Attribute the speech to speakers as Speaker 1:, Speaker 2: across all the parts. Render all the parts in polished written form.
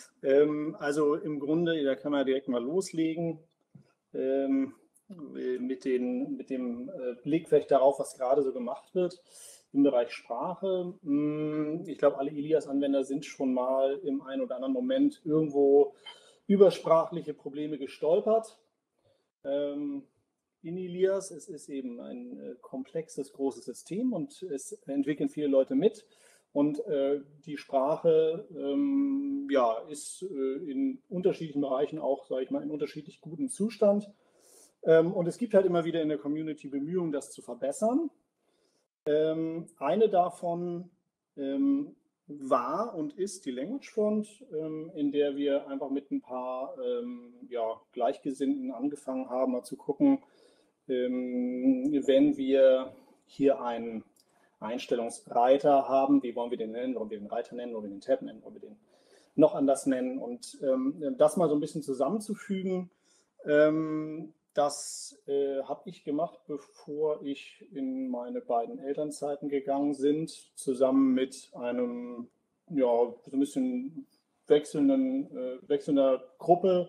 Speaker 1: Also im Grunde, da kann man direkt mal loslegen mit dem Blick vielleicht darauf, was gerade so gemacht wird im Bereich Sprache. Ich glaube, alle Ilias-Anwender sind schon mal im einen oder anderen Moment irgendwo über sprachliche Probleme gestolpert. In Ilias, es ist eben ein komplexes, großes System und es entwickeln viele Leute mit. Und die Sprache ist in unterschiedlichen Bereichen auch, sage ich mal, in unterschiedlich gutem Zustand. Und es gibt halt immer wieder in der Community Bemühungen, das zu verbessern. Eine davon war und ist die Language Front, in der wir einfach mit ein paar Gleichgesinnten angefangen haben, mal zu gucken, wenn wir hier einen Einstellungsreiter haben, wie wollen wir den nennen, wollen wir den Reiter nennen, wollen wir den Tab nennen, wollen wir den noch anders nennen und das mal so ein bisschen zusammenzufügen. Das habe ich gemacht, bevor ich in meine beiden Elternzeiten gegangen bin, zusammen mit einem, so ein bisschen wechselnder Gruppe.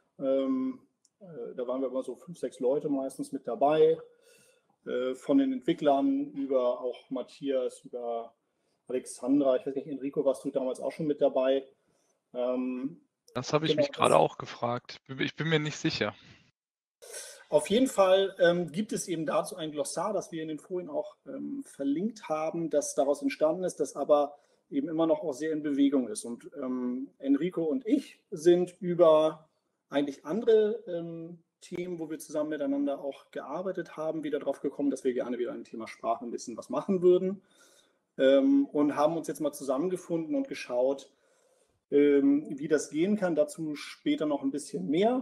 Speaker 1: Da waren wir immer so 5, 6 Leute meistens mit dabei, von den Entwicklern über auch Matthias, über Alexandra, ich weiß nicht, Enrico, warst du damals auch schon mit dabei?
Speaker 2: Das habe ich mich gerade auch gefragt. Ich bin mir nicht sicher.
Speaker 1: Auf jeden Fall gibt es eben dazu ein Glossar, das wir in den Folien auch verlinkt haben, das daraus entstanden ist, das aber eben immer noch auch sehr in Bewegung ist. Und Enrico und ich sind über eigentlich andere Themen, wo wir zusammen miteinander auch gearbeitet haben, wieder drauf gekommen, dass wir gerne wieder ein Thema Sprache ein bisschen was machen würden und haben uns jetzt mal zusammengefunden und geschaut, wie das gehen kann. Dazu später noch ein bisschen mehr.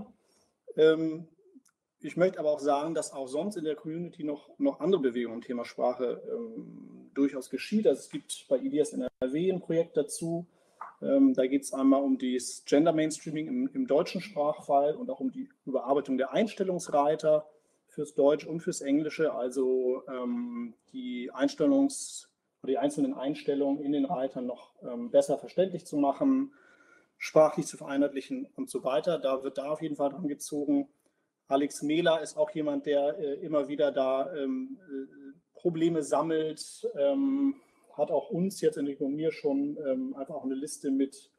Speaker 1: Ich möchte aber auch sagen, dass auch sonst in der Community noch andere Bewegungen im Thema Sprache durchaus geschieht. Also es gibt bei Ilias NRW ein Projekt dazu. Da geht es einmal um das Gender Mainstreaming im deutschen Sprachfall und auch um die Überarbeitung der Einstellungsreiter fürs Deutsch und fürs Englische. Also die einzelnen Einstellungen in den Reitern noch besser verständlich zu machen, sprachlich zu vereinheitlichen und so weiter. Da wird da auf jeden Fall dran gezogen. Alex Mehler ist auch jemand, der immer wieder da Probleme sammelt, hat auch uns jetzt, Enrico und mir, schon einfach auch eine Liste mit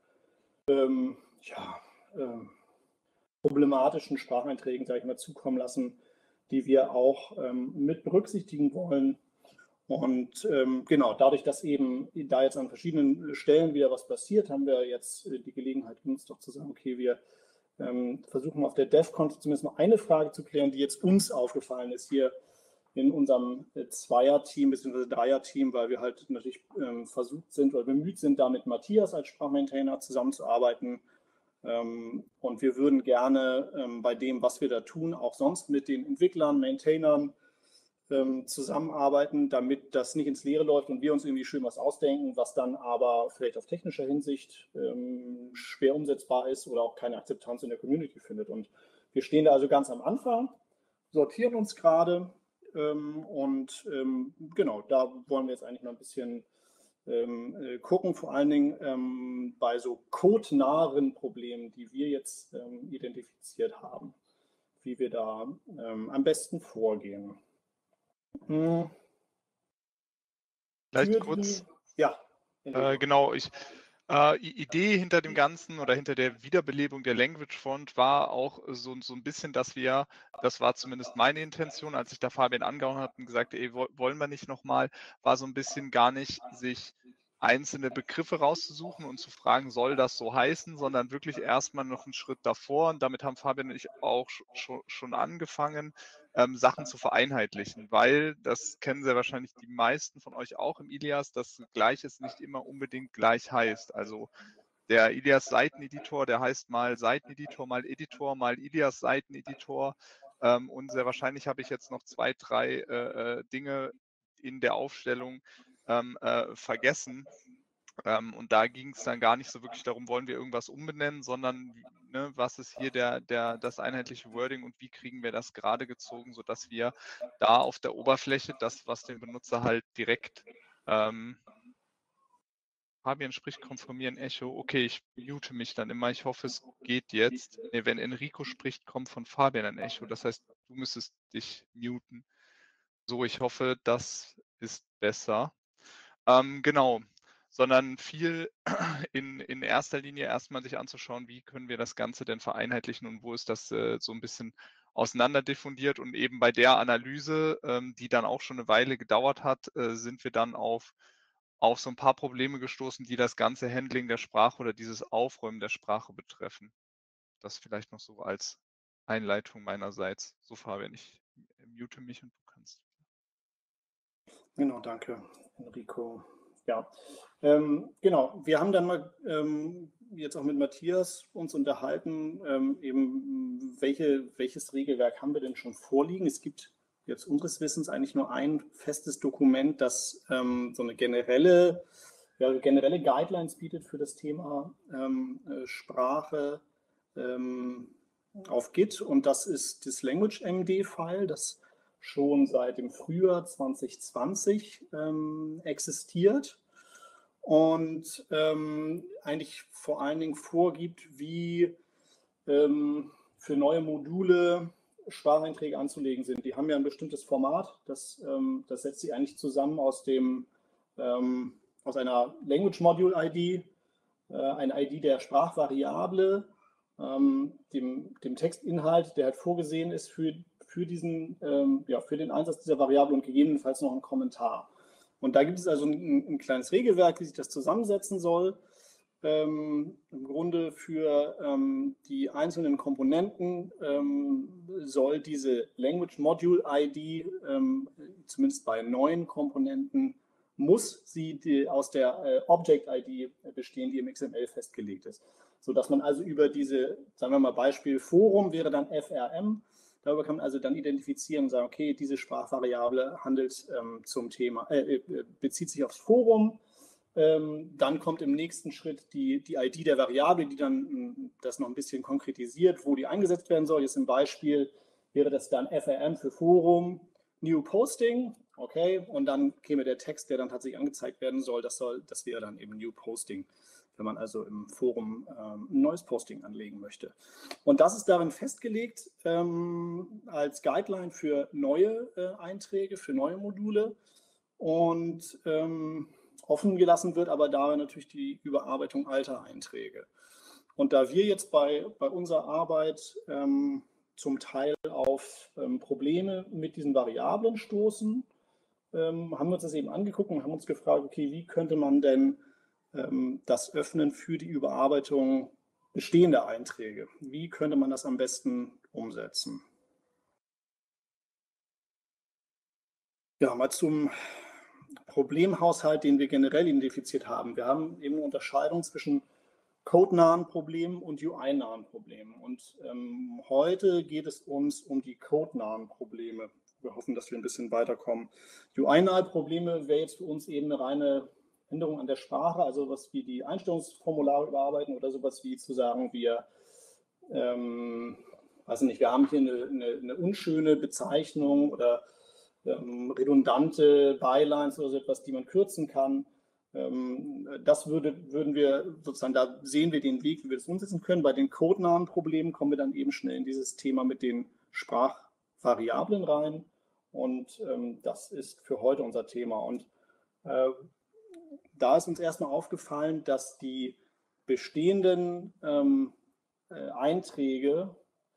Speaker 1: problematischen Spracheinträgen, sage ich mal, zukommen lassen, die wir auch mit berücksichtigen wollen. Und genau, dadurch, dass eben da jetzt an verschiedenen Stellen wieder was passiert, haben wir jetzt die Gelegenheit, uns doch zu sagen, okay, wir versuchen auf der DevCon zumindest mal eine Frage zu klären, die jetzt uns aufgefallen ist hier in unserem Zweier-Team bzw. Dreier-Team, weil wir halt natürlich versucht sind oder bemüht sind, da mit Matthias als Sprachmaintainer zusammenzuarbeiten. Und wir würden gerne bei dem, was wir da tun, auch sonst mit den Entwicklern, Maintainern zusammenarbeiten, damit das nicht ins Leere läuft und wir uns irgendwie schön was ausdenken, was dann aber vielleicht auf technischer Hinsicht schwer umsetzbar ist oder auch keine Akzeptanz in der Community findet. Und wir stehen da also ganz am Anfang, sortieren uns gerade genau, da wollen wir jetzt eigentlich mal ein bisschen gucken, vor allen Dingen bei so codenahen Problemen, die wir jetzt identifiziert haben, wie wir da am besten vorgehen.
Speaker 2: Vielleicht kurz.
Speaker 1: Ja.
Speaker 2: Genau, Idee hinter dem Ganzen oder hinter der Wiederbelebung der Language Front war auch so ein bisschen, dass wir, das war zumindest meine Intention, als ich da Fabian angehauen habe und gesagt, ey, wollen wir nicht nochmal, war so ein bisschen gar nicht, sich einzelne Begriffe rauszusuchen und zu fragen, soll das so heißen, sondern wirklich erstmal noch einen Schritt davor. Und damit haben Fabian und ich auch schon angefangen, Sachen zu vereinheitlichen, weil, das kennen sehr wahrscheinlich die meisten von euch auch im Ilias, dass Gleiches nicht immer unbedingt gleich heißt. Also der Ilias Seiteneditor, der heißt mal Seiteneditor, mal Editor, mal Ilias Seiteneditor. Und sehr wahrscheinlich habe ich jetzt noch 2, 3 Dinge in der Aufstellung vergessen. Und da ging es dann gar nicht so wirklich darum, wollen wir irgendwas umbenennen, sondern ne, was ist hier das einheitliche Wording und wie kriegen wir das gerade gezogen, sodass wir da auf der Oberfläche das, was den Benutzer halt direkt Fabian spricht, konfirmieren Echo. Okay, ich mute mich dann immer. Ich hoffe, es geht jetzt. Nee, wenn Enrico spricht, kommt von Fabian ein Echo. Das heißt, du müsstest dich muten. So, ich hoffe, das ist besser. Genau, sondern viel in erster Linie erstmal sich anzuschauen, wie können wir das Ganze denn vereinheitlichen und wo ist das so ein bisschen auseinander diffundiert. Und eben bei der Analyse, die dann auch schon eine Weile gedauert hat, sind wir dann auf so ein paar Probleme gestoßen, die das ganze Handling der Sprache oder dieses Aufräumen der Sprache betreffen. Das vielleicht noch so als Einleitung meinerseits. So, Fabian, ich mute mich und du kannst.
Speaker 1: Genau, danke, Enrico. Ja, genau. Wir haben dann mal jetzt auch mit Matthias uns unterhalten, eben welches Regelwerk haben wir denn schon vorliegen. Es gibt jetzt unseres Wissens eigentlich nur ein festes Dokument, das so eine generelle Guidelines bietet für das Thema Sprache auf Git, und das ist das LanguageMD-File, das schon seit dem Frühjahr 2020 existiert und eigentlich vor allen Dingen vorgibt, wie für neue Module Spracheinträge anzulegen sind. Die haben ja ein bestimmtes Format, das setzt sich eigentlich zusammen aus einer Language Module ID, eine ID der Sprachvariable, dem Textinhalt, der halt vorgesehen ist für den Einsatz dieser Variable, und gegebenenfalls noch einen Kommentar. Und da gibt es also ein kleines Regelwerk, wie sich das zusammensetzen soll. Im Grunde für die einzelnen Komponenten soll diese Language Module ID, zumindest bei neuen Komponenten, muss sie aus der Object ID bestehen, die im XML festgelegt ist. Sodass man also über diese, sagen wir mal, Beispiel Forum wäre dann FRM, darüber kann man also dann identifizieren und sagen, okay, diese Sprachvariable handelt zum Thema, bezieht sich aufs Forum. Dann kommt im nächsten Schritt die ID der Variable, die dann das noch ein bisschen konkretisiert, wo die eingesetzt werden soll. Jetzt im Beispiel wäre das dann FRM für Forum, New Posting, okay, und dann käme der Text, der dann tatsächlich angezeigt werden soll, das wäre dann eben New Posting, wenn man also im Forum ein neues Posting anlegen möchte. Und das ist darin festgelegt als Guideline für neue Einträge, für neue Module, und offen gelassen wird aber dabei natürlich die Überarbeitung alter Einträge. Und da wir jetzt bei unserer Arbeit zum Teil auf Probleme mit diesen Variablen stoßen, haben wir uns das eben angeguckt und haben uns gefragt, okay, wie könnte man denn das öffnen für die Überarbeitung bestehender Einträge? Wie könnte man das am besten umsetzen? Ja, mal zum Problemhaushalt, den wir generell identifiziert haben. Wir haben eben eine Unterscheidung zwischen codenahen Problemen und UI-nahen Problemen. Und heute geht es uns um die codenahen Probleme. Wir hoffen, dass wir ein bisschen weiterkommen. UI-nahe Probleme wäre jetzt für uns eben eine reine Änderung an der Sprache, also was wie die Einstellungsformulare überarbeiten oder sowas wie zu sagen, wir weiß nicht, wir haben hier eine unschöne Bezeichnung oder redundante Bylines oder so etwas, die man kürzen kann. Das würden wir sozusagen, da sehen wir den Weg, wie wir das umsetzen können. Bei den codenahen Problemen kommen wir dann eben schnell in dieses Thema mit den Sprachvariablen rein. Und das ist für heute unser Thema. Und da ist uns erstmal aufgefallen, dass die bestehenden Einträge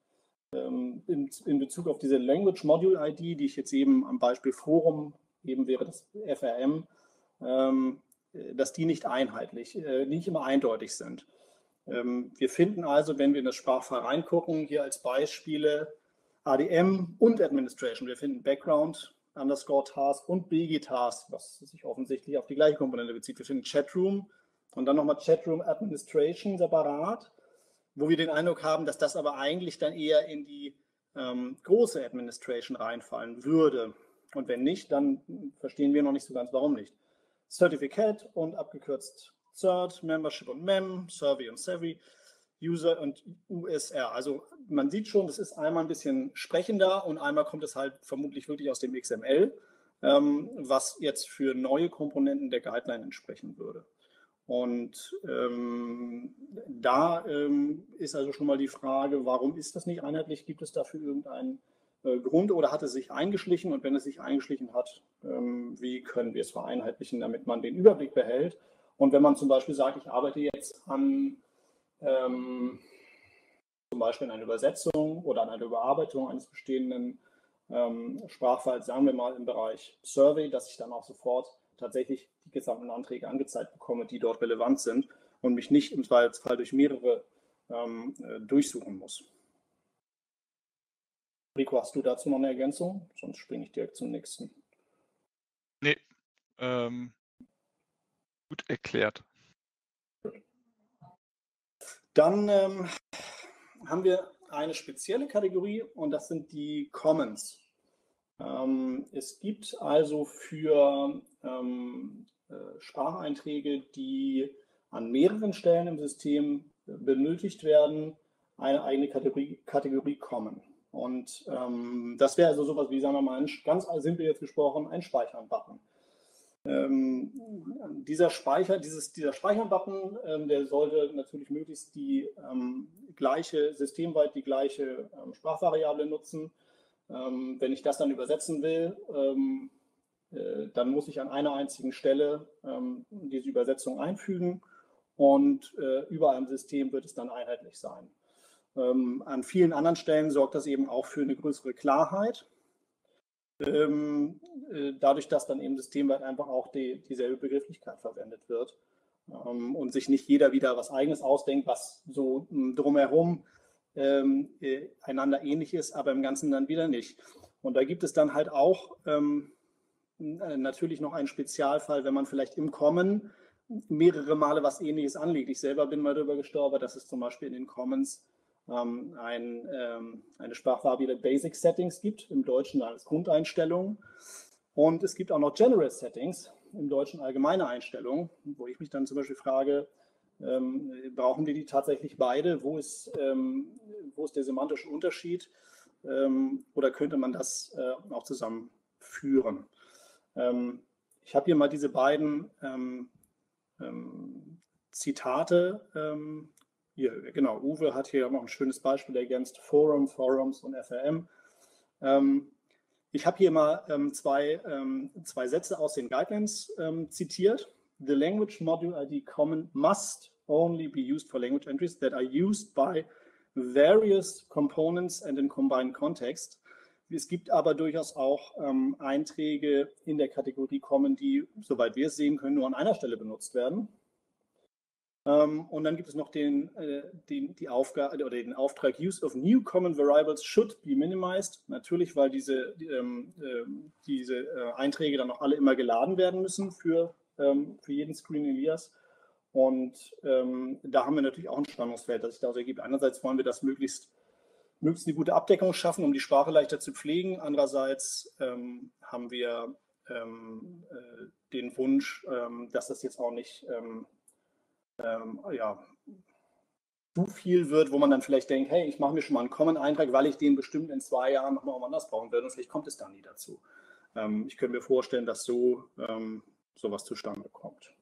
Speaker 1: in Bezug auf diese Language Module ID, die ich jetzt eben am Beispiel Forum, eben wäre das FRM, dass die nicht einheitlich, nicht immer eindeutig sind. Wir finden also, wenn wir in das Sprachfall reingucken, hier als Beispiele ADM und Administration. Wir finden Background, Underscore Task und BG Task, was sich offensichtlich auf die gleiche Komponente bezieht. Wir finden Chatroom und dann nochmal Chatroom Administration separat, wo wir den Eindruck haben, dass das aber eigentlich dann eher in die große Administration reinfallen würde. Und wenn nicht, dann verstehen wir noch nicht so ganz, warum nicht. Certificate und abgekürzt Cert, Membership und Mem, Survey und Savvy, User und USR. Also man sieht schon, das ist einmal ein bisschen sprechender und einmal kommt es halt vermutlich wirklich aus dem XML, was jetzt für neue Komponenten der Guideline entsprechen würde. Und da ist also schon mal die Frage, warum ist das nicht einheitlich? Gibt es dafür irgendeinen Grund oder hat es sich eingeschlichen? Und wenn es sich eingeschlichen hat, wie können wir es vereinheitlichen, damit man den Überblick behält? Und wenn man zum Beispiel sagt, ich arbeite jetzt an zum Beispiel an einer Übersetzung oder an einer Überarbeitung eines bestehenden Sprachfalls, sagen wir mal im Bereich Survey, dass ich dann auch sofort tatsächlich die gesamten Anträge angezeigt bekomme, die dort relevant sind und mich nicht im Zweifelsfall durch mehrere durchsuchen muss. Rico, hast du dazu noch eine Ergänzung? Sonst springe ich direkt zum nächsten.
Speaker 2: Nee, gut erklärt.
Speaker 1: Dann haben wir eine spezielle Kategorie und das sind die Commons. Es gibt also für Spracheinträge, die an mehreren Stellen im System benötigt werden, eine eigene Kategorie Common. Und das wäre also sowas wie, sagen wir mal, ganz simpel jetzt gesprochen, ein Speichern-Button. Dieser Speichern-Button, der sollte natürlich möglichst die systemweit die gleiche Sprachvariable nutzen. Wenn ich das dann übersetzen will, dann muss ich an einer einzigen Stelle diese Übersetzung einfügen und überall im System wird es dann einheitlich sein. An vielen anderen Stellen sorgt das eben auch für eine größere Klarheit. Dadurch, dass dann eben systemweit einfach auch dieselbe Begrifflichkeit verwendet wird und sich nicht jeder wieder was Eigenes ausdenkt, was so drumherum einander ähnlich ist, aber im Ganzen dann wieder nicht. Und da gibt es dann halt auch natürlich noch einen Spezialfall, wenn man vielleicht im Common mehrere Male was Ähnliches anlegt. Ich selber bin mal darüber gestolpert, dass es zum Beispiel in den Commons eine Sprachvariable Basic Settings gibt, im Deutschen als Grundeinstellungen. Und es gibt auch noch General Settings, im Deutschen allgemeine Einstellungen, wo ich mich dann zum Beispiel frage, brauchen wir die tatsächlich beide? Wo ist der semantische Unterschied? Oder könnte man das auch zusammenführen? Ich habe hier mal diese beiden Zitate. Hier, genau, Uwe hat hier noch ein schönes Beispiel ergänzt, Forums und FRM. Ich habe hier mal zwei Sätze aus den Guidelines zitiert. The language module ID common must only be used for language entries that are used by various components and in combined context. Es gibt aber durchaus auch Einträge in der Kategorie Common, die, soweit wir es sehen können, nur an einer Stelle benutzt werden. Und dann gibt es noch den Auftrag, Use of new common variables should be minimized. Natürlich, weil diese Einträge dann noch alle immer geladen werden müssen für jeden Screen Elias. Und da haben wir natürlich auch ein Spannungsfeld, das sich daraus ergibt. Einerseits wollen wir das möglichst eine gute Abdeckung schaffen, um die Sprache leichter zu pflegen. Andererseits haben wir den Wunsch, dass das jetzt auch nicht zu viel wird, wo man dann vielleicht denkt, hey, ich mache mir schon mal einen Common-Eintrag, weil ich den bestimmt in 2 Jahren nochmal anders brauchen werde und vielleicht kommt es dann nie dazu. Ich könnte mir vorstellen, dass sowas zustande kommt.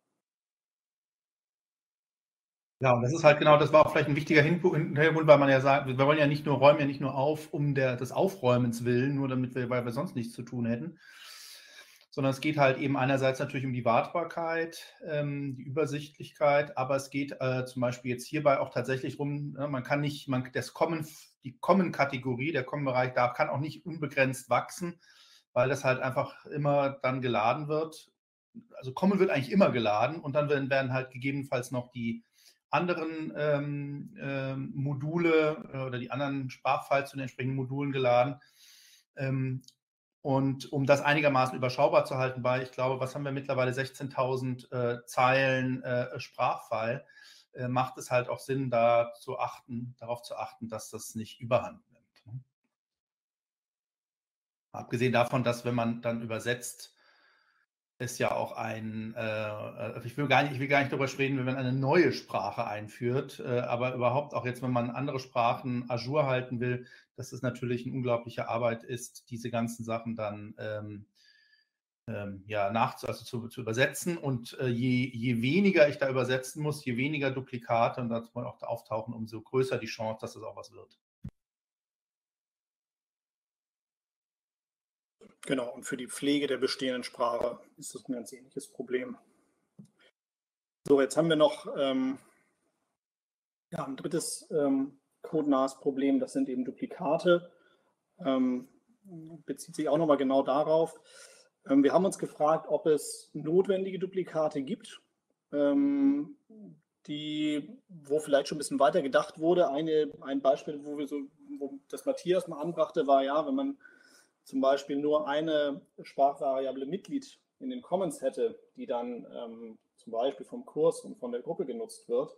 Speaker 3: Ja, und das ist halt genau, das war auch vielleicht ein wichtiger Hintergrund, weil man ja sagt, wir wollen ja nicht nur, räumen ja nicht nur auf, um des Aufräumens willen, nur weil wir sonst nichts zu tun hätten, sondern es geht halt eben einerseits natürlich um die Wartbarkeit, die Übersichtlichkeit, aber es geht zum Beispiel jetzt hierbei auch tatsächlich darum, man kann nicht, die Common-Kategorie, der Common-Bereich, da kann auch nicht unbegrenzt wachsen, weil das halt einfach immer dann geladen wird. Also Common wird eigentlich immer geladen und dann werden halt gegebenenfalls noch die anderen Module oder die anderen Sprachfiles zu den entsprechenden Modulen geladen. Und um das einigermaßen überschaubar zu halten, bei, ich glaube, was haben wir mittlerweile, 16.000 Zeilen Sprachfile, macht es halt auch Sinn, darauf zu achten, dass das nicht überhand nimmt. Abgesehen davon, dass wenn man dann übersetzt, ist ja auch ich will gar nicht darüber sprechen, wenn man eine neue Sprache einführt, aber überhaupt auch jetzt, wenn man andere Sprachen à jour halten will, dass es natürlich eine unglaubliche Arbeit ist, diese ganzen Sachen dann zu übersetzen. Und je weniger ich da übersetzen muss, je weniger Duplikate und das auch da auftauchen, umso größer die Chance, dass das auch was wird.
Speaker 1: Genau, und für die Pflege der bestehenden Sprache ist das ein ganz ähnliches Problem. So, jetzt haben wir noch ein drittes codenahes Problem, das sind eben Duplikate. Bezieht sich auch nochmal genau darauf. Wir haben uns gefragt, ob es notwendige Duplikate gibt, wo vielleicht schon ein bisschen weiter gedacht wurde. Ein Beispiel, wo das Matthias mal anbrachte, war ja, wenn man zum Beispiel nur eine Sprachvariable Mitglied in den Commons hätte, die dann zum Beispiel vom Kurs und von der Gruppe genutzt wird,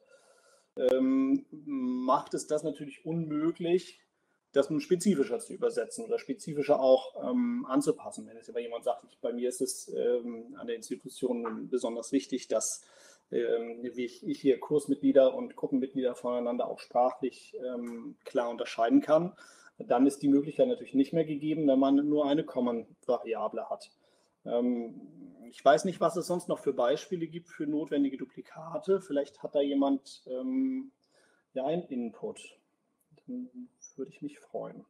Speaker 1: macht es das natürlich unmöglich, das nun spezifischer zu übersetzen oder spezifischer auch anzupassen. Wenn jetzt aber jemand sagt, bei mir ist es an der Institution besonders wichtig, dass ich hier Kursmitglieder und Gruppenmitglieder voneinander auch sprachlich klar unterscheiden kann, dann ist die Möglichkeit natürlich nicht mehr gegeben, wenn man nur eine Common-Variable hat. Ich weiß nicht, was es sonst noch für Beispiele gibt für notwendige Duplikate. Vielleicht hat da jemand einen Input. Dann würde ich mich freuen.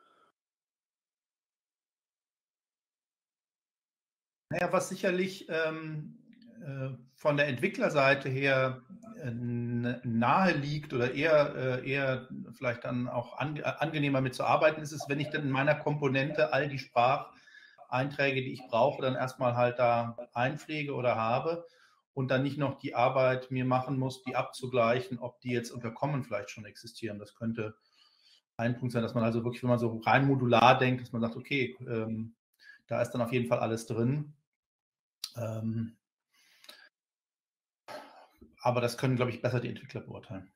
Speaker 3: Naja, was sicherlich von der Entwicklerseite her nahe liegt oder eher vielleicht dann auch angenehmer mitzuarbeiten ist, wenn ich dann in meiner Komponente all die Spracheinträge, die ich brauche, dann erstmal halt da einpflege oder habe und dann nicht noch die Arbeit mir machen muss, die abzugleichen, ob die jetzt unter Common vielleicht schon existieren. Das könnte ein Punkt sein, dass man also wirklich, wenn man so rein modular denkt, dass man sagt, okay, da ist dann auf jeden Fall alles drin. Aber das können, glaube ich, besser die Entwickler beurteilen.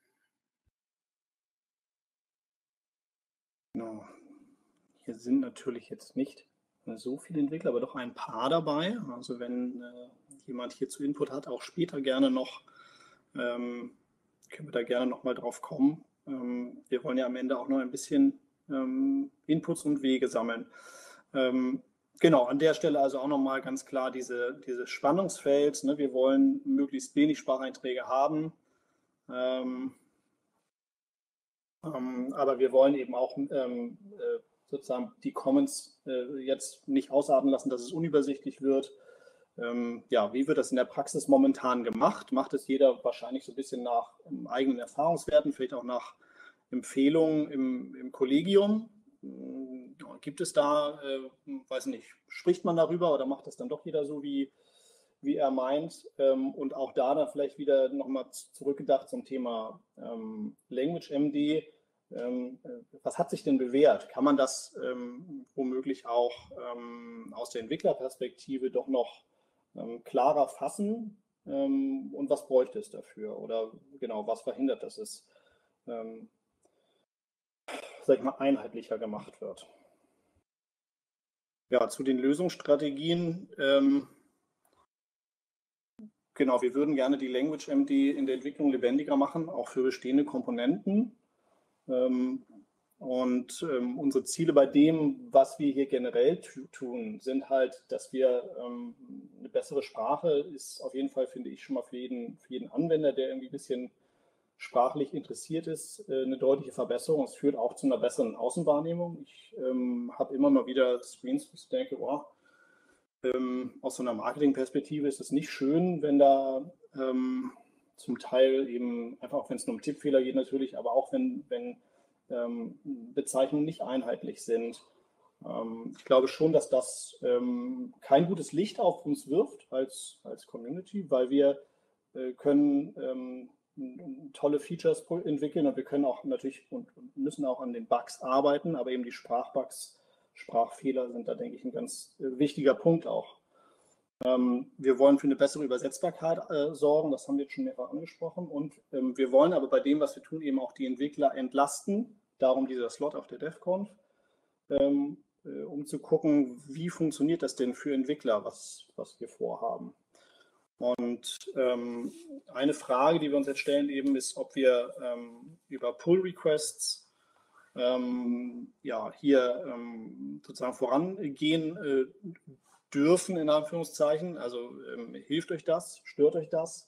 Speaker 1: Genau. Hier sind natürlich jetzt nicht so viele Entwickler, aber doch ein paar dabei. Also wenn jemand hierzu Input hat, auch später gerne noch, können wir da gerne noch mal drauf kommen. Wir wollen ja am Ende auch noch ein bisschen Inputs und Wege sammeln. Genau, an der Stelle also auch nochmal ganz klar dieses Spannungsfeld. Ne? Wir wollen möglichst wenig Spracheinträge haben, aber wir wollen eben auch sozusagen die Commons jetzt nicht ausarten lassen, dass es unübersichtlich wird. Wie wird das in der Praxis momentan gemacht? Macht es jeder wahrscheinlich so ein bisschen nach eigenen Erfahrungswerten, vielleicht auch nach Empfehlungen im Kollegium? Gibt es da, weiß nicht, spricht man darüber oder macht das dann doch jeder so, wie er meint? Und auch da dann vielleicht wieder nochmal zurückgedacht zum Thema Language MD. Was hat sich denn bewährt? Kann man das womöglich auch aus der Entwicklerperspektive doch noch klarer fassen? Und was bräuchte es dafür? Oder genau, was verhindert, dass es sag ich mal, einheitlicher gemacht wird? Ja, zu den Lösungsstrategien. Genau, wir würden gerne die Language MD in der Entwicklung lebendiger machen, auch für bestehende Komponenten. Unsere Ziele bei dem, was wir hier generell tun, sind halt, dass wir eine bessere Sprache ist auf jeden Fall, finde ich, schon mal für jeden Anwender, der irgendwie ein bisschen sprachlich interessiert ist, eine deutliche Verbesserung. Es führt auch zu einer besseren Außenwahrnehmung. Ich habe immer mal wieder Screens, wo ich denke, aus so einer Marketingperspektive ist es nicht schön, wenn da zum Teil eben, einfach auch wenn es nur um Tippfehler geht natürlich, aber auch wenn Bezeichnungen nicht einheitlich sind. Ich glaube schon, dass das kein gutes Licht auf uns wirft als Community, weil wir können tolle Features entwickeln und wir können auch natürlich und müssen auch an den Bugs arbeiten, aber eben die Sprachbugs, Sprachfehler sind da, denke ich, ein ganz wichtiger Punkt auch. Wir wollen für eine bessere Übersetzbarkeit sorgen, das haben wir jetzt schon mehrfach angesprochen, und wir wollen aber bei dem, was wir tun, eben auch die Entwickler entlasten, darum dieser Slot auf der DevConf, um zu gucken, wie funktioniert das denn für Entwickler, was wir vorhaben. Und eine Frage, die wir uns jetzt stellen, eben ist, ob wir über Pull-Requests hier sozusagen vorangehen dürfen, in Anführungszeichen? Also hilft euch das? Stört euch das?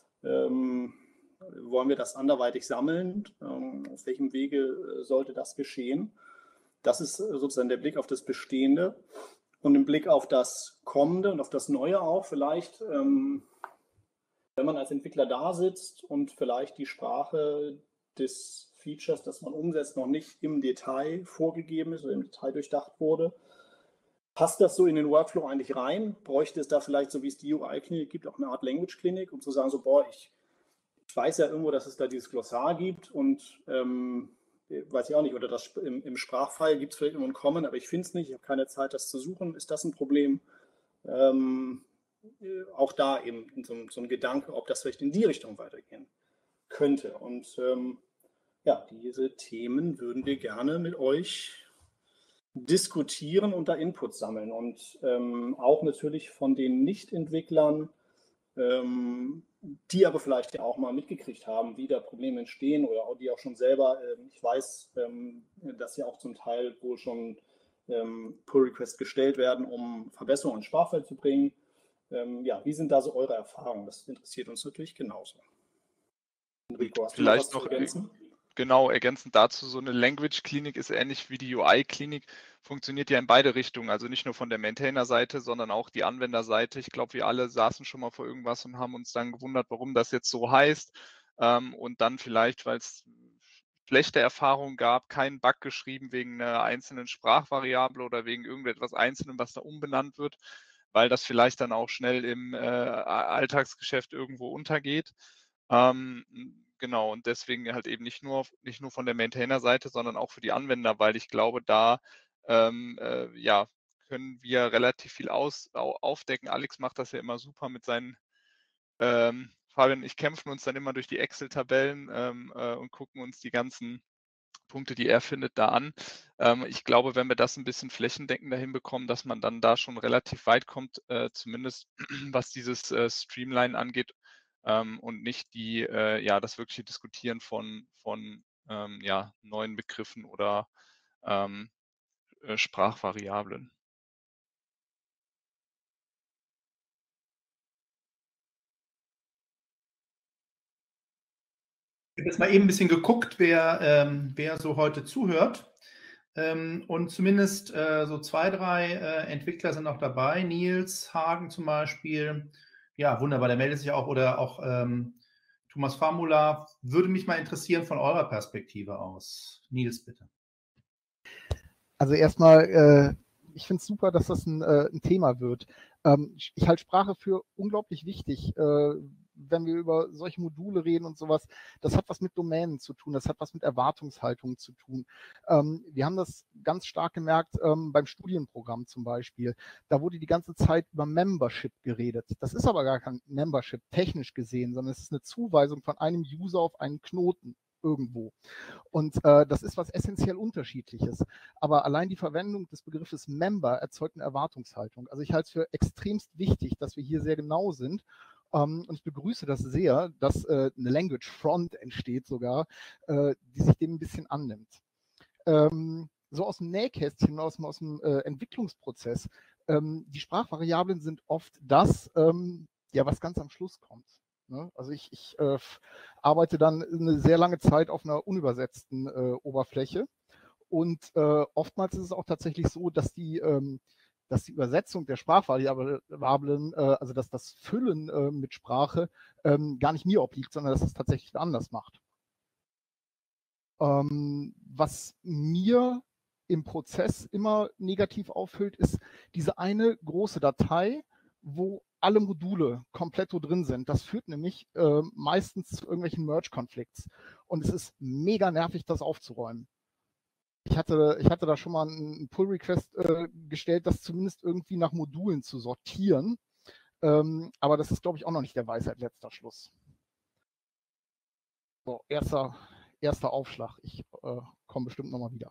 Speaker 1: Wollen wir das anderweitig sammeln? Auf welchem Wege sollte das geschehen? Das ist sozusagen der Blick auf das Bestehende und im Blick auf das Kommende und auf das Neue auch vielleicht, wenn man als Entwickler da sitzt und vielleicht die Sprache des Features, das man umsetzt, noch nicht im Detail vorgegeben ist oder im Detail durchdacht wurde. Passt das so in den Workflow eigentlich rein? Bräuchte es da vielleicht, so wie es die UI-Klinik gibt, auch eine Art Language-Klinik, um zu sagen, so, boah, ich weiß ja irgendwo, dass es da dieses Glossar gibt und weiß ich auch nicht, oder das im Sprachfile gibt es vielleicht irgendwo ein Common, aber ich finde es nicht, ich habe keine Zeit, das zu suchen. Ist das ein Problem? Auch da eben so ein Gedanke, ob das vielleicht in die Richtung weitergehen könnte. Und ja, diese Themen würden wir gerne mit euch diskutieren und da Input sammeln. Und auch natürlich von den Nicht-Entwicklern, die aber vielleicht ja auch mal mitgekriegt haben, wie da Probleme entstehen oder auch die auch schon selber, ich weiß, dass ja auch zum Teil wohl schon Pull-Requests gestellt werden, um Verbesserungen ins Sprachfeld zu bringen. Ja, wie sind da so eure Erfahrungen? Das interessiert uns natürlich genauso. Enrico, hast du noch was zu ergänzen?
Speaker 2: Genau, ergänzend dazu, so eine Language-Klinik ist ähnlich wie die UI-Klinik, funktioniert ja in beide Richtungen, also nicht nur von der Maintainer-Seite, sondern auch die Anwenderseite. Ich glaube, wir alle saßen schon mal vor irgendwas und haben uns dann gewundert, warum das jetzt so heißt, und dann vielleicht, weil es schlechte Erfahrungen gab, keinen Bug geschrieben wegen einer einzelnen Sprachvariable oder wegen irgendetwas Einzelnem, was da umbenannt wird, weil das vielleicht dann auch schnell im Alltagsgeschäft irgendwo untergeht. Genau, und deswegen halt eben nicht nur von der Maintainer-Seite, sondern auch für die Anwender, weil ich glaube, da ja, können wir relativ viel aufdecken. Alex macht das ja immer super mit seinen Fabian und ich kämpfen uns dann immer durch die Excel-Tabellen und gucken uns die ganzen Punkte, die er findet, da an. Ich glaube, wenn wir das ein bisschen flächendeckender hinbekommen, dass man dann da schon relativ weit kommt, zumindest was dieses Streamline angeht, und nicht ja, das wirkliche Diskutieren von ja, neuen Begriffen oder Sprachvariablen.
Speaker 3: Ich habe jetzt mal eben ein bisschen geguckt, wer so heute zuhört. Und zumindest so 2, 3 Entwickler sind noch dabei. Nils Hagen zum Beispiel. Ja, wunderbar, der meldet sich auch. Oder auch Thomas Famula. Würde mich mal interessieren von eurer Perspektive aus. Nils, bitte.
Speaker 4: Also erstmal, ich finde es super, dass das ein Thema wird. Ich halte Sprache für unglaublich wichtig, wenn wir über solche Module reden und sowas. Das hat was mit Domänen zu tun, das hat was mit Erwartungshaltungen zu tun. Wir haben das ganz stark gemerkt beim Studienprogramm zum Beispiel. Da wurde die ganze Zeit über Membership geredet. Das ist aber gar kein Membership technisch gesehen, sondern es ist eine Zuweisung von einem User auf einen Knoten irgendwo. Und das ist was essentiell Unterschiedliches. Aber allein die Verwendung des Begriffes Member erzeugt eine Erwartungshaltung. Also ich halte es für extremst wichtig, dass wir hier sehr genau sind. Und ich begrüße das sehr, dass eine Language Front entsteht sogar, die sich dem ein bisschen annimmt. So aus dem Nähkästchen, aus dem Entwicklungsprozess, die Sprachvariablen sind oft das, ja, was ganz am Schluss kommt. Ne? Also ich arbeite dann eine sehr lange Zeit auf einer unübersetzten Oberfläche und oftmals ist es auch tatsächlich so, dass die Übersetzung der Sprachvariablen, also dass das Füllen mit Sprache gar nicht mir obliegt, sondern dass es tatsächlich wer anders macht. Was mir im Prozess immer negativ auffällt, ist diese eine große Datei, wo alle Module komplett drin sind. Das führt nämlich meistens zu irgendwelchen Merge-Konflikts. Und es ist mega nervig, das aufzuräumen. Ich hatte da schon mal einen Pull-Request gestellt, das zumindest irgendwie nach Modulen zu sortieren. Aber das ist, glaube ich, auch noch nicht der Weisheit letzter Schluss. So, erster Aufschlag. Ich komme bestimmt nochmal wieder.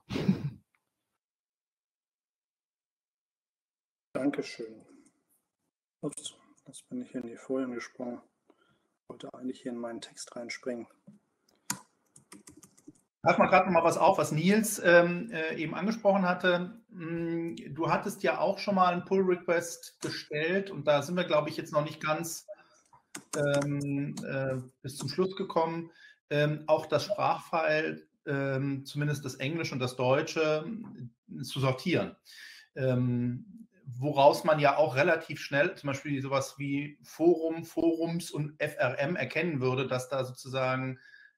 Speaker 1: Dankeschön. Ups, jetzt bin ich hier in die Folien gesprungen. Ich wollte eigentlich hier in meinen Text reinspringen.
Speaker 3: Greift mal gerade noch mal was auf, was Nils eben angesprochen hatte. du hattest ja auch schon mal einen Pull-Request gestellt und da sind wir, glaube ich, jetzt noch nicht ganz bis zum Schluss gekommen. Auch das Sprachfile, zumindest das Englische und das Deutsche, zu sortieren. Woraus man ja auch relativ schnell zum Beispiel sowas wie Forum, Forums und FRM erkennen würde, dass da sozusagen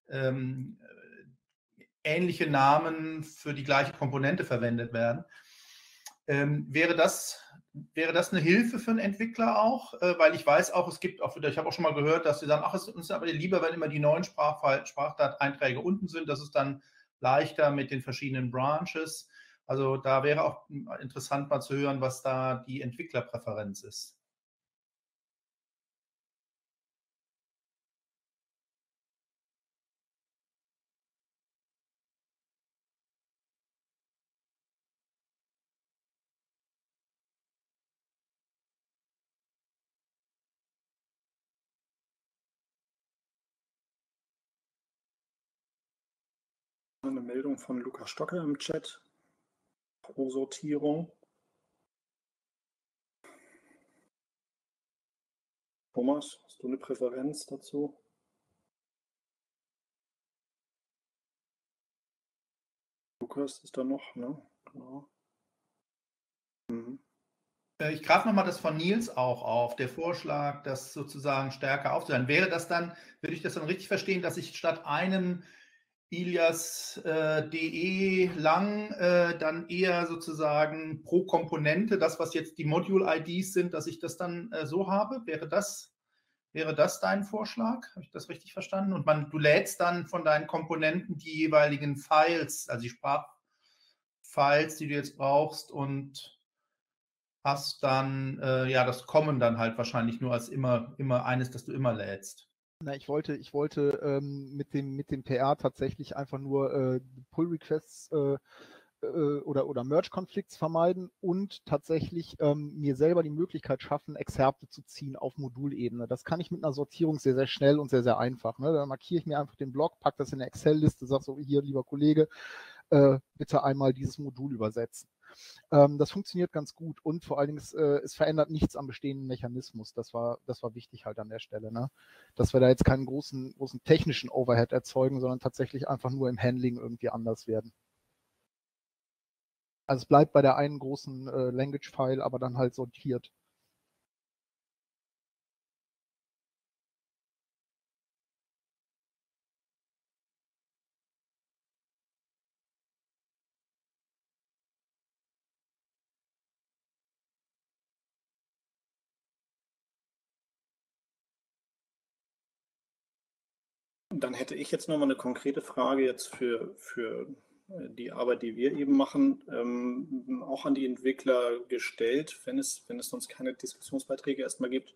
Speaker 3: ähnliche Namen für die gleiche Komponente verwendet werden. Wäre das eine Hilfe für einen Entwickler auch? Weil ich weiß auch, es gibt auch wieder, ich habe auch schon mal gehört, dass sie sagen, ach, es ist uns aber lieber, wenn immer die neuen Sprachteinträge unten sind. Das ist dann leichter mit den verschiedenen Branches. Also da wäre auch interessant mal zu hören, was da die Entwicklerpräferenz ist.
Speaker 1: Eine Meldung von Lukas Stocke im Chat. Pro Sortierung. Thomas, hast du eine Präferenz dazu? Lukas ist da noch, ne? Genau.
Speaker 3: Ich greife nochmal das von Nils auch auf, der Vorschlag, das sozusagen stärker aufzuhören. Würde ich das dann richtig verstehen, dass ich statt einem Ilias.de lang dann eher sozusagen pro Komponente, das was jetzt die Module-IDs sind, dass ich das dann so habe? Wäre das dein Vorschlag? Habe ich das richtig verstanden? Und du lädst dann von deinen Komponenten die jeweiligen Files, also die Sprachfiles, die du jetzt brauchst und hast dann, das kommen dann halt wahrscheinlich nur als immer eines, das du immer lädst.
Speaker 4: Na, ich wollte mit dem PR tatsächlich einfach nur Pull-Requests oder Merge-Conflicts vermeiden und tatsächlich mir selber die Möglichkeit schaffen, Exzerpte zu ziehen auf Modulebene. Das kann ich mit einer Sortierung sehr, sehr schnell und sehr, sehr einfach. Ne? Da markiere ich mir einfach den Block, packe das in eine Excel-Liste, sage so, hier, lieber Kollege, bitte einmal dieses Modul übersetzen. Das funktioniert ganz gut und vor allen Dingen, es verändert nichts am bestehenden Mechanismus. Das war wichtig halt an der Stelle, ne? Dass wir da jetzt keinen großen technischen Overhead erzeugen, sondern tatsächlich einfach nur im Handling irgendwie anders werden. Also es bleibt bei der einen großen Language-File, aber dann halt sortiert.
Speaker 1: Dann hätte ich jetzt nochmal eine konkrete Frage jetzt für die Arbeit, die wir eben machen, auch an die Entwickler gestellt, wenn es sonst keine Diskussionsbeiträge erstmal gibt.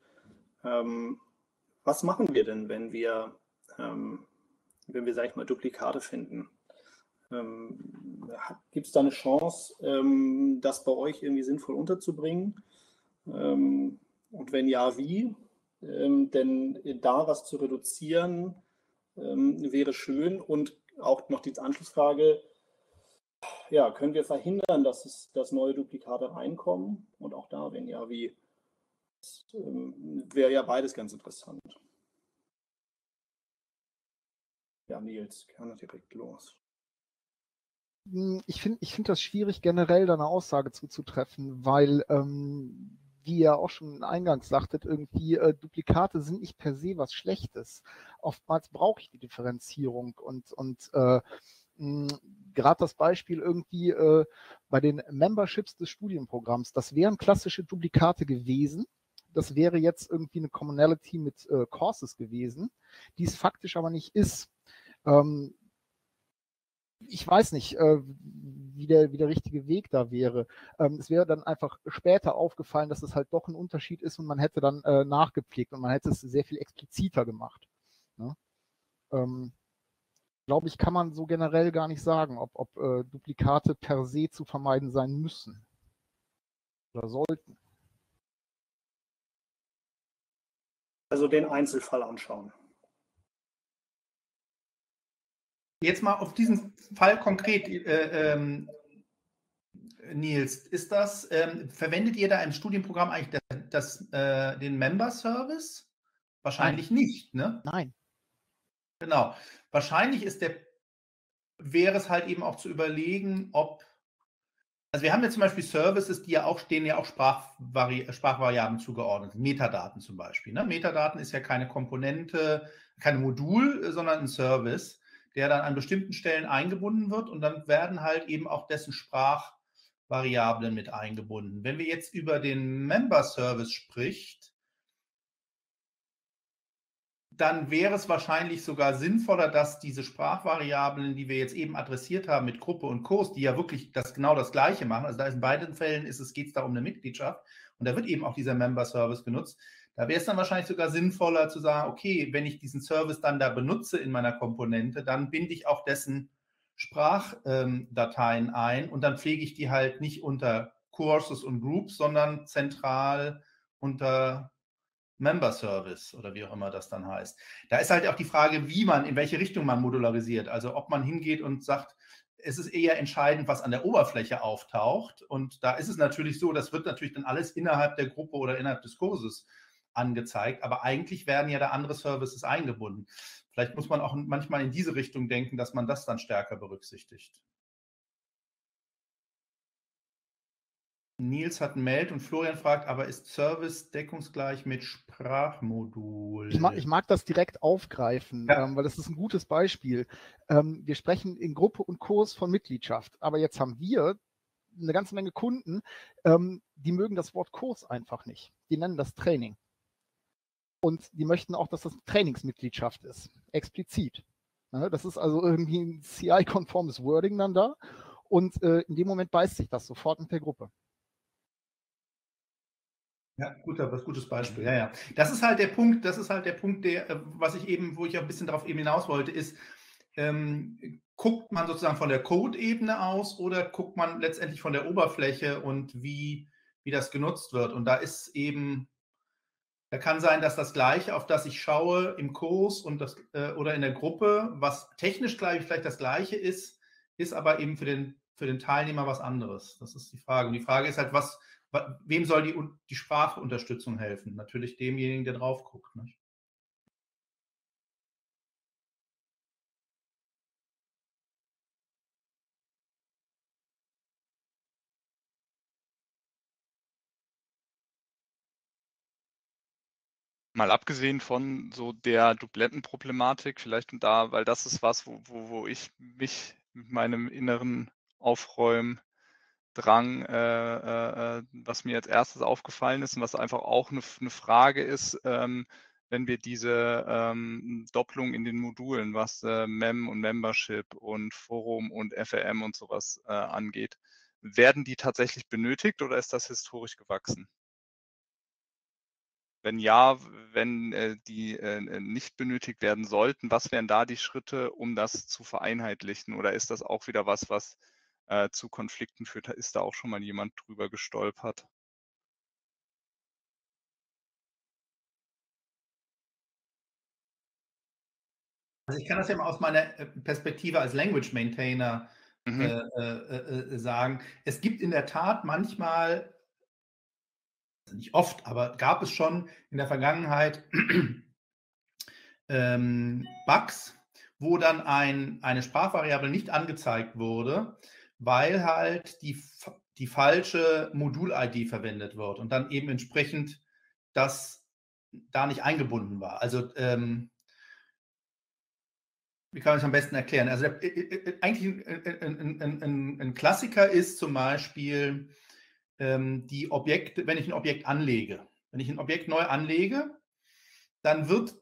Speaker 1: Was machen wir denn, wenn wir, sag ich mal, Duplikate finden? Gibt es da eine Chance, das bei euch irgendwie sinnvoll unterzubringen? Und wenn ja, wie? Denn da was zu reduzieren wäre schön. Und auch noch die Anschlussfrage, ja, können wir verhindern, dass neue Duplikate reinkommen? Und auch da, wenn ja, wie? Das wäre ja beides ganz interessant. Ja, Nils, gerne direkt los.
Speaker 4: Ich finde das schwierig, generell da eine Aussage zuzutreffen, weil, wie ihr auch schon eingangs sagtet, irgendwie Duplikate sind nicht per se was Schlechtes. Oftmals brauche ich die Differenzierung und gerade das Beispiel irgendwie bei den Memberships des Studienprogramms, das wären klassische Duplikate gewesen. Das wäre jetzt irgendwie eine Commonality mit Courses gewesen, die es faktisch aber nicht ist. Ich weiß nicht, wie der richtige Weg da wäre. Es wäre dann einfach später aufgefallen, dass es halt doch ein Unterschied ist und man hätte dann nachgepflegt und man hätte es sehr viel expliziter gemacht. Ne? Glaube ich, kann man so generell gar nicht sagen, ob Duplikate per se zu vermeiden sein müssen oder sollten.
Speaker 1: Also den Einzelfall anschauen.
Speaker 3: Jetzt mal auf diesen Fall konkret. Nils, ist das, verwendet ihr da im Studienprogramm eigentlich den Member-Service? Wahrscheinlich nicht, ne?
Speaker 4: Nein.
Speaker 3: Genau. Wahrscheinlich wäre es halt eben auch zu überlegen, also wir haben ja zum Beispiel Services, denen ja auch Sprachvariablen zugeordnet sind, Metadaten zum Beispiel. Ne? Metadaten ist ja keine Komponente, kein Modul, sondern ein Service, der dann an bestimmten Stellen eingebunden wird und dann werden halt eben auch dessen Sprachvariablen mit eingebunden. Wenn wir jetzt über den Member-Service spricht, dann wäre es wahrscheinlich sogar sinnvoller, dass diese Sprachvariablen, die wir jetzt eben adressiert haben mit Gruppe und Kurs, die ja wirklich genau das Gleiche machen, also da ist in beiden Fällen geht es da um eine Mitgliedschaft und da wird eben auch dieser Member-Service genutzt. Da wäre es dann wahrscheinlich sogar sinnvoller zu sagen, okay, wenn ich diesen Service dann da benutze in meiner Komponente, dann binde ich auch dessen Sprachdateien ein und dann pflege ich die halt nicht unter Courses und Groups, sondern zentral unter Member Service oder wie auch immer das dann heißt. Da ist halt auch die Frage, in welche Richtung man modularisiert. Also ob man hingeht und sagt, es ist eher entscheidend, was an der Oberfläche auftaucht. Und da ist es natürlich so, das wird natürlich dann alles innerhalb der Gruppe oder innerhalb des Kurses angezeigt. Aber eigentlich werden ja da andere Services eingebunden. Vielleicht muss man auch manchmal in diese Richtung denken, dass man das dann stärker berücksichtigt. Nils hat ein Meld und Florian fragt, aber ist Service deckungsgleich mit Sprachmodul?
Speaker 4: Ich mag das direkt aufgreifen,
Speaker 3: Ja.
Speaker 4: weil das ist ein gutes Beispiel. Wir sprechen in Gruppe und Kurs von Mitgliedschaft, aber jetzt haben wir eine ganze Menge Kunden, die mögen das Wort Kurs einfach nicht. Die nennen das Training. Und die möchten auch, dass das Trainingsmitgliedschaft ist, explizit. Das ist also irgendwie ein CI-konformes Wording dann da und in dem Moment beißt sich das sofort mit der Gruppe.
Speaker 3: Ja, gutes Beispiel. Ja, ja. Das ist halt der Punkt, wo ich auch ein bisschen darauf eben hinaus wollte, ist, guckt man sozusagen von der Code-Ebene aus oder guckt man letztendlich von der Oberfläche und wie das genutzt wird? Und da kann sein, dass das Gleiche, auf das ich schaue im Kurs oder in der Gruppe, was technisch vielleicht das Gleiche ist aber eben für den Teilnehmer was anderes. Das ist die Frage. Und die Frage ist halt, wem soll die Sprachunterstützung helfen? Natürlich demjenigen, der drauf guckt. Nicht?
Speaker 2: Mal abgesehen von so der Dublettenproblematik, vielleicht weil das ist was, wo ich mich mit meinem inneren Aufräumdrang, was mir als erstes aufgefallen ist und was einfach auch eine Frage ist, wenn wir diese Doppelung in den Modulen, was Mem und Membership und Forum und FRM und sowas angeht, werden die tatsächlich benötigt oder ist das historisch gewachsen? Wenn ja, wenn die nicht benötigt werden sollten, was wären da die Schritte, um das zu vereinheitlichen? Oder ist das auch wieder was zu Konflikten führt? Ist da auch schon mal jemand drüber gestolpert?
Speaker 3: Also ich kann das ja mal aus meiner Perspektive als Language Maintainer sagen. Es gibt in der Tat manchmal, nicht oft, aber gab es schon in der Vergangenheit Bugs, wo dann eine Sprachvariable nicht angezeigt wurde, weil halt die falsche Modul-ID verwendet wird und dann eben entsprechend das da nicht eingebunden war. Also wie kann man es am besten erklären? Also eigentlich ein Klassiker ist zum Beispiel die Objekte, wenn ich ein Objekt anlege. Wenn ich ein Objekt neu anlege, dann wird,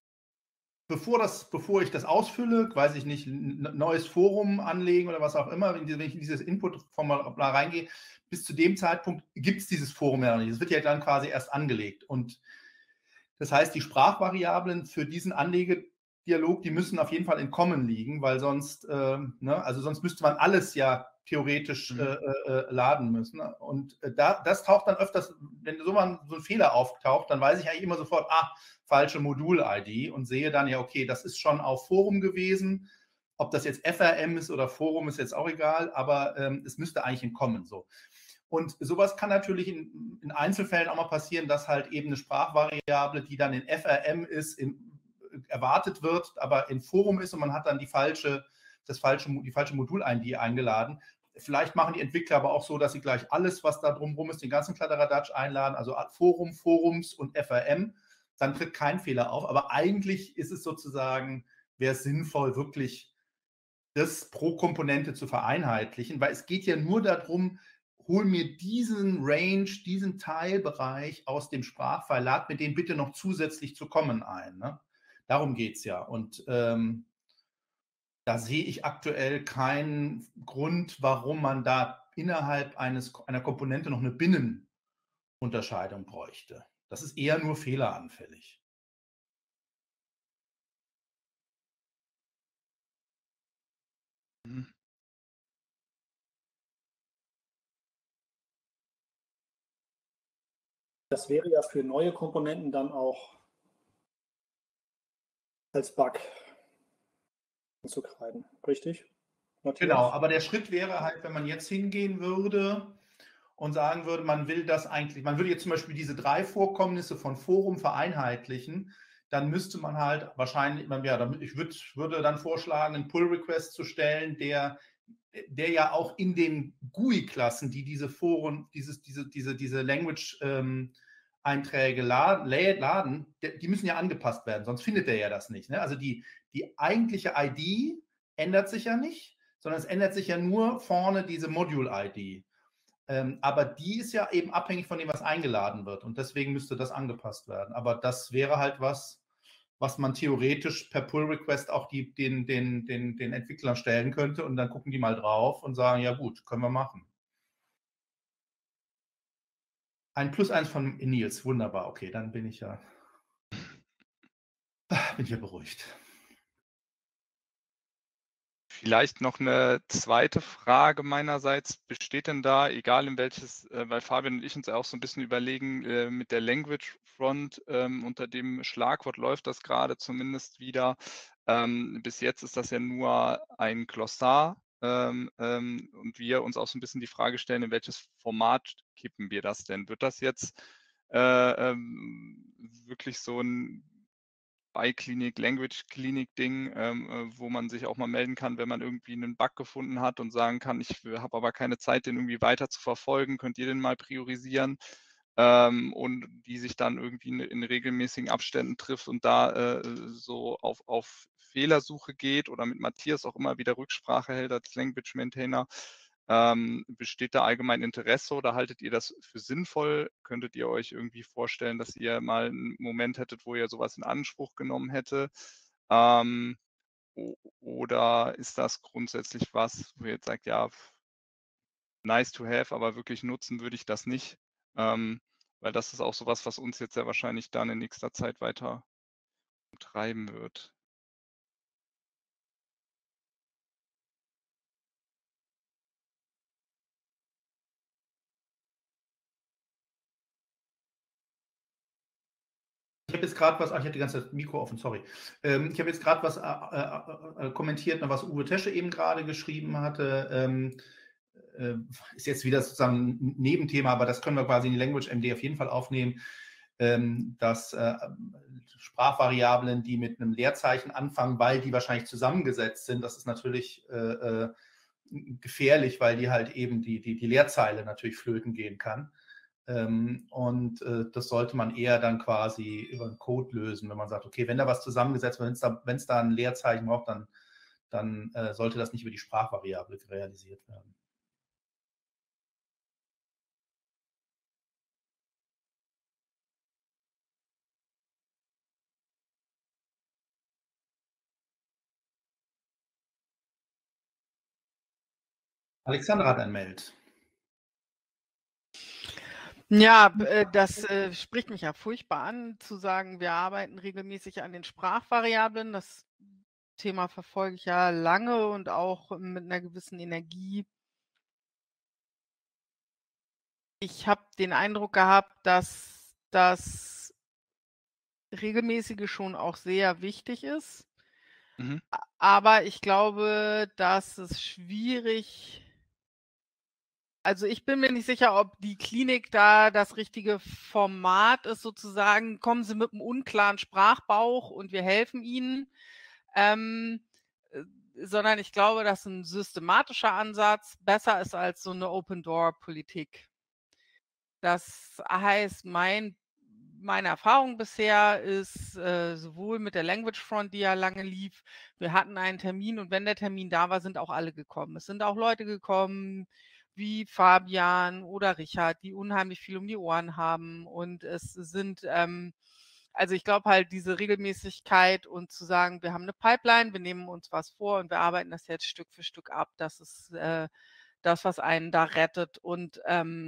Speaker 3: bevor ich das ausfülle, weiß ich nicht, ein neues Forum anlegen oder was auch immer, wenn ich in dieses Input-Formular reingehe, bis zu dem Zeitpunkt gibt es dieses Forum ja noch nicht. Das wird ja dann quasi erst angelegt. Und das heißt, die Sprachvariablen für diesen Anlegedialog, die müssen auf jeden Fall in Common liegen, weil sonst, also sonst müsste man alles ja theoretisch laden müssen. Und das taucht dann öfters, wenn so ein Fehler auftaucht, dann weiß ich eigentlich immer sofort, falsche Modul-ID und sehe dann ja, okay, das ist schon auf Forum gewesen, Ob das jetzt FRM ist oder Forum, ist jetzt auch egal, aber es müsste eigentlich entkommen. So. Und sowas kann natürlich in Einzelfällen auch mal passieren, dass halt eben eine Sprachvariable, die dann in FRM ist, erwartet wird, aber in Forum ist und man hat dann die falsche Modul-ID eingeladen. Vielleicht machen die Entwickler aber auch so, dass sie gleich alles, was da drumherum ist, den ganzen Kladderadatsch einladen, also Forum, Forums und FRM, dann tritt kein Fehler auf. Aber eigentlich ist es sozusagen, wäre es sinnvoll, wirklich das pro Komponente zu vereinheitlichen, weil es geht ja nur darum, hol mir diesen Range, diesen Teilbereich aus dem Sprachfile, lad mir den bitte noch zusätzlich zu Common ein. Ne? Darum geht es ja. Und da sehe ich aktuell keinen Grund, warum man da innerhalb einer Komponente noch eine Binnenunterscheidung bräuchte. Das ist eher nur fehleranfällig.
Speaker 1: Das wäre ja für neue Komponenten dann auch als Bug anzukreiden, richtig? Matthias?
Speaker 3: Genau, aber der Schritt wäre halt, wenn man jetzt hingehen würde und sagen würde, man will das eigentlich, man würde jetzt zum Beispiel diese 3 Vorkommnisse von Forum vereinheitlichen, dann müsste man halt wahrscheinlich, ja, ich würde dann vorschlagen, einen Pull-Request zu stellen, der ja auch in den GUI-Klassen, die diese Foren, diese Language-Einträge laden, die müssen ja angepasst werden, sonst findet er ja das nicht. Ne? Also die eigentliche ID ändert sich ja nicht, sondern es ändert sich ja nur vorne diese Module-ID. Aber die ist ja eben abhängig von dem, was eingeladen wird. Und deswegen müsste das angepasst werden. Aber das wäre halt was man theoretisch per Pull-Request auch den Entwicklern stellen könnte. Und dann gucken die mal drauf und sagen, ja gut, können wir machen. Ein +1 von Nils, wunderbar. Okay, dann bin ich ja beruhigt.
Speaker 2: Vielleicht noch eine zweite Frage meinerseits. Besteht denn da, egal in welches, weil Fabian und ich uns auch so ein bisschen überlegen, mit der Language Front, unter dem Schlagwort läuft das gerade zumindest wieder. Bis jetzt ist das ja nur ein Glossar. Und wir uns auch so ein bisschen die Frage stellen, in welches Format kippen wir das denn? Wird das jetzt wirklich so ein iClinic, Language Clinic Ding, wo man sich auch mal melden kann, wenn man irgendwie einen Bug gefunden hat und sagen kann, ich habe aber keine Zeit, den irgendwie weiter zu verfolgen, könnt ihr den mal priorisieren? Und die sich dann irgendwie in regelmäßigen Abständen trifft und da so auf Fehlersuche geht oder mit Matthias auch immer wieder Rücksprache hält als Language Maintainer. Besteht da allgemein Interesse oder haltet ihr das für sinnvoll? Könntet ihr euch irgendwie vorstellen, dass ihr mal einen Moment hättet, wo ihr sowas in Anspruch genommen hätte? Oder ist das grundsätzlich was, wo ihr jetzt sagt, ja, nice to have, aber wirklich nutzen würde ich das nicht? Weil das ist auch sowas, was uns jetzt ja wahrscheinlich dann in nächster Zeit weiter treiben wird.
Speaker 3: Ich habe jetzt gerade was, ich hatte die ganze Zeit das Mikro offen, sorry. Ich habe jetzt gerade was kommentiert, was Uwe Tesche eben gerade geschrieben hatte. Ist jetzt wieder sozusagen ein Nebenthema, aber das können wir quasi in die Language MD auf jeden Fall aufnehmen, dass Sprachvariablen, die mit einem Leerzeichen anfangen, weil die wahrscheinlich zusammengesetzt sind, das ist natürlich gefährlich, weil die halt eben die Leerzeile natürlich flöten gehen kann. Und das sollte man eher dann quasi über einen Code lösen, wenn man sagt, okay, wenn da was zusammengesetzt wird, wenn es da ein Leerzeichen braucht, dann sollte das nicht über die Sprachvariable realisiert werden. Alexandra hat ein Mail.
Speaker 5: Ja, das spricht mich ja furchtbar an, zu sagen, wir arbeiten regelmäßig an den Sprachvariablen. Das Thema verfolge ich ja lange und auch mit einer gewissen Energie. Ich habe den Eindruck gehabt, dass das Regelmäßige schon auch sehr wichtig ist.
Speaker 2: Mhm.
Speaker 5: Aber ich glaube, dass es schwierig. Also ich bin mir nicht sicher, ob die Klinik da das richtige Format ist, sozusagen, kommen Sie mit einem unklaren Sprachbauch und wir helfen Ihnen. Ähm, äh, Sondern ich glaube, dass ein systematischer Ansatz besser ist als so eine Open-Door-Politik. Das heißt, meine Erfahrung bisher ist, sowohl mit der Language Front, die ja lange lief, wir hatten einen Termin und wenn der Termin da war, sind auch alle gekommen. Es sind auch Leute gekommen wie Fabian oder Richard, die unheimlich viel um die Ohren haben und es sind, also ich glaube halt diese Regelmäßigkeit und zu sagen, wir haben eine Pipeline, wir nehmen uns was vor und wir arbeiten das jetzt Stück für Stück ab, das ist, das, was einen da rettet und,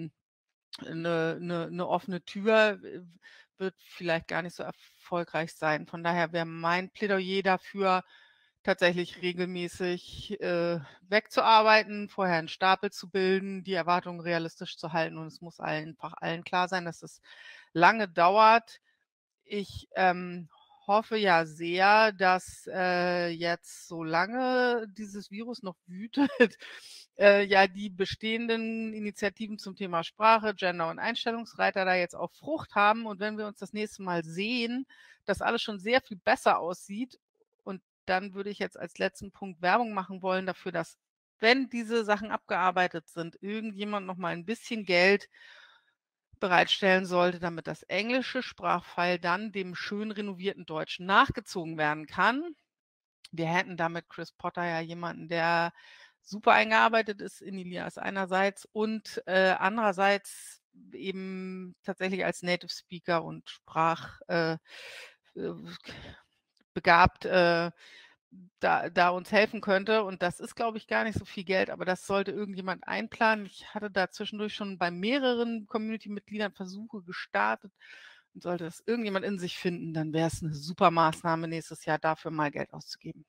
Speaker 5: 'ne offene Tür wird vielleicht gar nicht so erfolgreich sein. Von daher wäre mein Plädoyer dafür, tatsächlich regelmäßig, wegzuarbeiten, vorher einen Stapel zu bilden, die Erwartungen realistisch zu halten und es muss einfach allen klar sein, dass es lange dauert. Ich, hoffe ja sehr, dass, jetzt, solange dieses Virus noch wütet, ja die bestehenden Initiativen zum Thema Sprache, Gender und Einstellungsreiter da jetzt auch Frucht haben und wenn wir uns das nächste Mal sehen, dass alles schon sehr viel besser aussieht. Und dann würde ich jetzt als letzten Punkt Werbung machen wollen dafür, dass, wenn diese Sachen abgearbeitet sind, irgendjemand noch mal ein bisschen Geld bereitstellen sollte, damit das englische Sprachfile dann dem schön renovierten Deutschen nachgezogen werden kann. Wir hätten damit Chris Potter ja jemanden, der super eingearbeitet ist in Ilias einerseits und, andererseits eben tatsächlich als Native Speaker und begabt, da uns helfen könnte. Und das ist, glaube ich, gar nicht so viel Geld, aber das sollte irgendjemand einplanen. Ich hatte da zwischendurch schon bei mehreren Community-Mitgliedern Versuche gestartet. Und sollte das irgendjemand in sich finden, dann wäre es eine super Maßnahme, nächstes Jahr dafür mal Geld auszugeben.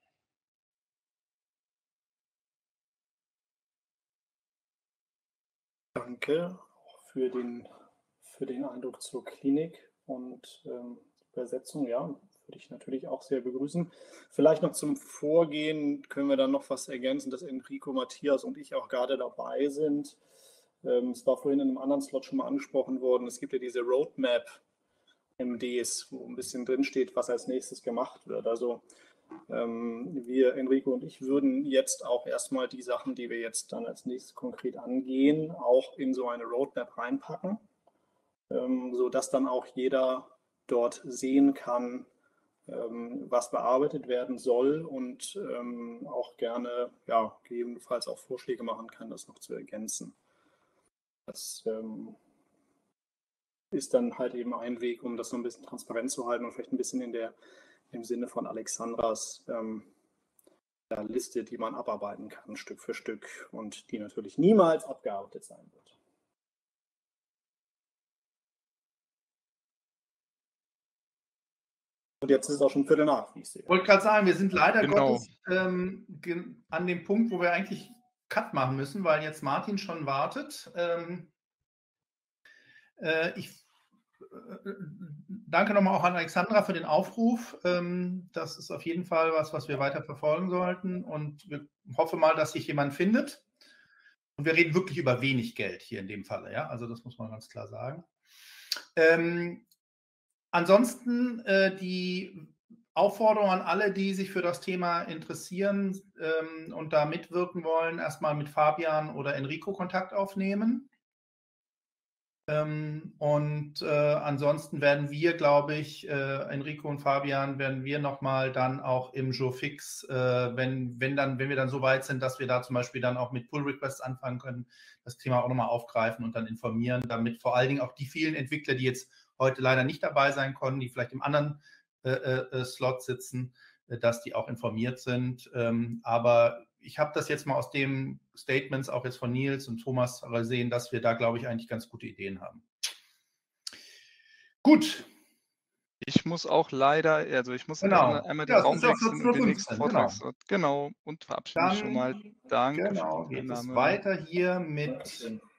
Speaker 1: Danke auch für den Eindruck zur Klinik und Übersetzung. Ja, würde ich natürlich auch sehr begrüßen. Vielleicht noch zum Vorgehen können wir dann noch was ergänzen, dass Enrico, Matthias und ich auch gerade dabei sind. Es war vorhin in einem anderen Slot schon mal angesprochen worden. Es gibt ja diese Roadmap MDs, wo ein bisschen drinsteht, was als nächstes gemacht wird. Also wir, Enrico und ich, würden jetzt auch erstmal die Sachen, die wir jetzt dann als nächstes konkret angehen, auch in so eine Roadmap reinpacken, sodass dann auch jeder dort sehen kann, was bearbeitet werden soll und auch gerne, ja, gegebenenfalls auch Vorschläge machen kann, das noch zu ergänzen. Das ist dann halt eben ein Weg, um das so ein bisschen transparent zu halten und vielleicht ein bisschen im Sinne von Alexandras Liste, die man abarbeiten kann, Stück für Stück und die natürlich niemals abgearbeitet sein wird. Und jetzt ist es auch schon 7:15, wie ich sehe.
Speaker 3: Ich wollte gerade sagen, wir sind leider Gottes an dem Punkt, wo wir eigentlich Cut machen müssen, weil jetzt Martin schon wartet. Ich danke nochmal auch an Alexandra für den Aufruf. Das ist auf jeden Fall was wir weiter verfolgen sollten und wir hoffen mal, dass sich jemand findet. Und wir reden wirklich über wenig Geld hier in dem Falle, ja, also das muss man ganz klar sagen. Ansonsten die Aufforderung an alle, die sich für das Thema interessieren und da mitwirken wollen, erstmal mit Fabian oder Enrico Kontakt aufnehmen. Und ansonsten werden wir, glaube ich, Enrico und Fabian, werden wir nochmal dann auch im Jour fix, wenn wir dann so weit sind, dass wir da zum Beispiel dann auch mit Pull-Requests anfangen können, das Thema auch nochmal aufgreifen und dann informieren, damit vor allen Dingen auch die vielen Entwickler, die jetzt heute leider nicht dabei sein konnten, die vielleicht im anderen Slot sitzen, dass die auch informiert sind. Aber ich habe das jetzt mal aus den Statements auch jetzt von Nils und Thomas gesehen, dass wir da, glaube ich, eigentlich ganz gute Ideen haben. Gut.
Speaker 2: Ich muss auch leider, also ich muss einmal den Raum wechseln und den nächsten Vortrag. Genau, und verabschiede mich schon mal. Danke
Speaker 3: für die Teilnahme. Geht es weiter hier mit